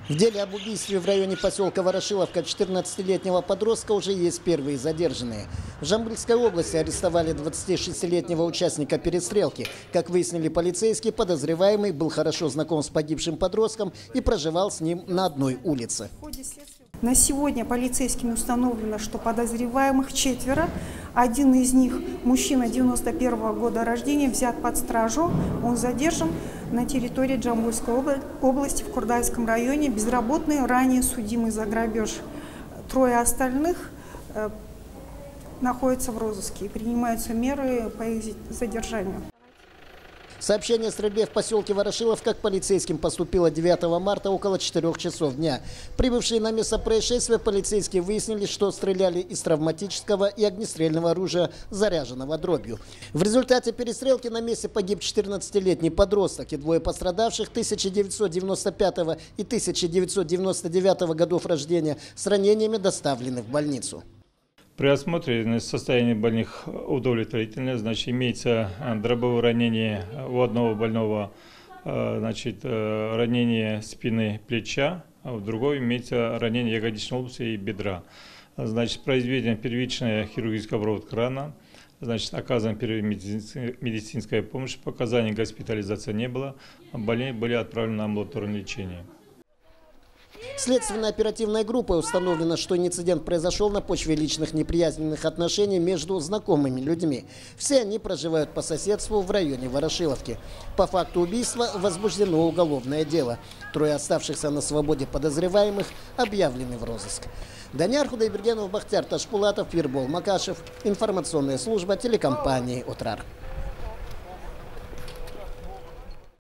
В деле об убийстве в районе поселка Ворошиловка 14-летнего подростка уже есть первые задержанные. В Жамбыльской области арестовали 26-летнего участника перестрелки. Как выяснили полицейские, подозреваемый был хорошо знаком с погибшим подростком и проживал с ним на одной улице. На сегодня полицейскими установлено, что подозреваемых 4. Один из них, мужчина 91-го года рождения, взят под стражу. Он задержан на территории Джамбульской области в Курдайском районе. Безработный, ранее судимый за грабеж. 3 остальных находятся в розыске и принимаются меры по их задержанию. Сообщение о стрельбе в поселке Ворошиловка к полицейским поступило 9 марта около 4 часов дня. Прибывшие на место происшествия полицейские выяснили, что стреляли из травматического и огнестрельного оружия, заряженного дробью. В результате перестрелки на месте погиб 14-летний подросток и 2 пострадавших 1995 и 1999 годов рождения с ранениями доставлены в больницу. При осмотре состояние больных удовлетворительное, значит, имеется дробовое ранение у одного больного, значит, ранение спины, плеча, а у другого имеется ранение ягодичной области и бедра. Значит, произведена первичная хирургическая обработка раны, значит, оказана первая медицинская помощь, показаний госпитализации не было, больные были отправлены на амбулаторное лечение. Следственной оперативной группой установлено, что инцидент произошел на почве личных неприязненных отношений между знакомыми людьми. Все они проживают по соседству в районе Ворошиловки. По факту убийства возбуждено уголовное дело. 3 оставшихся на свободе подозреваемых объявлены в розыск. Данияр Худайбергенов, Бахтияр Ташпулатов, Пирбол Макашев. Информационная служба телекомпании «Отрар».